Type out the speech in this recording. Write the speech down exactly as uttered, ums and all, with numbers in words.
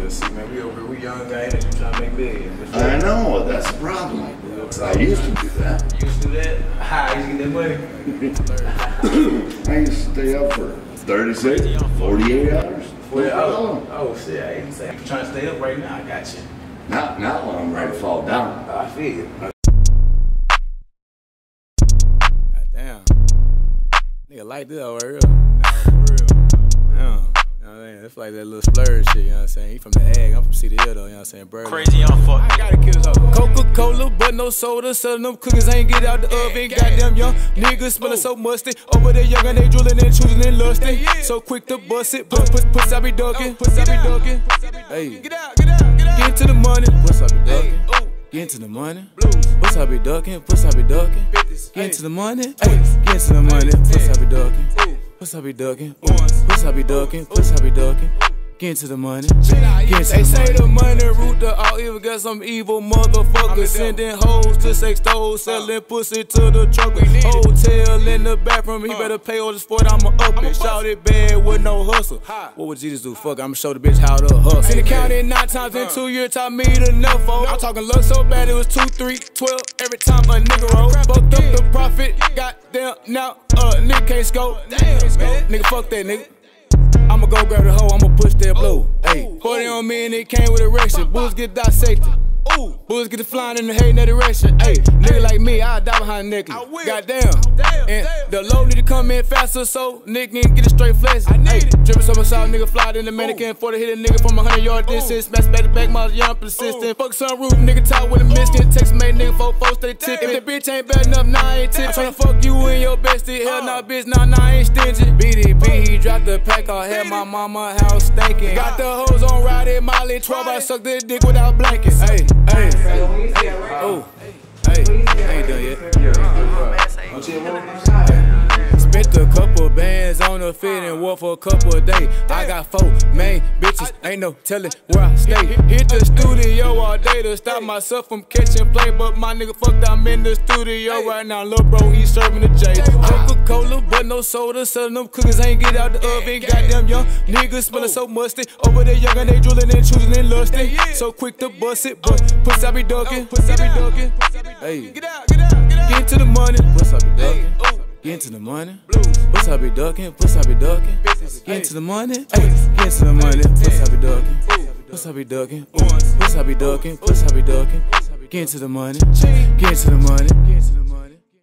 Just see, man, we over here, we young guys that trying to make big. I know, that's the problem. I used to do that. You used to do that? How? You used to get that money? I used to stay up for thirty-six, forty-eight hours. Well, oh, oh, shit, I ain't saying. You trying to stay up right now, I got you. Not, not when I'm ready to fall down. I feel it. God damn. Nigga like this over here. Nah, for real. Yeah. You know what I mean? It's like that little splurge shit, you know what I'm saying? He from the ag, I'm from C D L though, you know what I'm saying? Bird Crazy young fuck. I gotta kill this hoe. Coca-Cola, but no soda. Selling them cookies, ain't get out the oven. Goddamn young niggas smelling so musty. Over there young and they drooling and choosing and lusty. So quick to bust it. Puss, puss, puss, I be ducking. Puss, I be ducking. Hey, get out, get out, get out. Get into the money. Puss, I be ducking. Get into the money. Puss, I be ducking. Puss, I be ducking. Get into the money. Hey, get into the money. Puss, I be ducking. Puss, I be ducking. Puss, I be ducking. Puss, I be ducking. Get into the money. Get into they the say money. The money root to all evil. Got some evil motherfuckers sending hoes to sex stores, selling pussy to the trucker. Hotel in the bathroom. He better pay all the sport. I'ma up it. Shout it bad with no hustle. What would Jesus do? Fuck, I'ma show the bitch how to hustle. In the county nine times in two years, taught me enough. Oh, I'm talking luck so bad it was two, three, twelve every time a nigga roll. Fucked up the profit. Goddamn now, uh, nigga can't scope. Nigga, fuck that nigga. I'ma go grab the hoe, I'ma push that blow. Ayy, forty on me and it came with erection. Bulls get dissected. Ooh, bulls get the flying in the hate in that direction. Ayy, nigga like me, I die behind the necklace. Goddamn. And the low need to come in faster, so nigga can get it straight flesh. Ayy, drippin' so much out, nigga fly in the mannequin. forty hit a nigga from a hundred yard distance. Smash back to back, my young persistent. Fuck some roof, nigga talk with a miskin. Text made nigga four four stay tippin'. If the bitch ain't bad enough, nah, I ain't tippin'. Tryna fuck you and your bestie. Hell nah, bitch, nah, nah, I ain't stingy. B D B, he dropped the pack, I had my mama house stinking. Got the hoes on ride Molly, twelve, I suck this dick without blankets. Ayy, ayy. Oh, hey, I ain't done yet. Spent a couple bands on the fit and wore for a couple of days. I got four main bitches, ain't no telling where I stay. Hit the studio all day to stop myself from catching play. But my nigga fucked, I'm in the studio right now. Lil' bro, he serving the J. Coca-Cola, but no soda. Selling them cookies, ain't get out the oven. Goddamn young niggas smelling so musty. Over there young and they drooling and choosing and lusty. So quick to bust it, but puss I be ducking. Puss I be ducking. Hey, get out, get out, get out. Get into the money. Puss I be ducking. Get into the money. Puss I be ducking. Puss I be ducking. Get into the money. Hey, get into the money. Puss I be ducking. Puss I be ducking. Puss I be ducking. Puss I be ducking. Get into the money. Get into the money.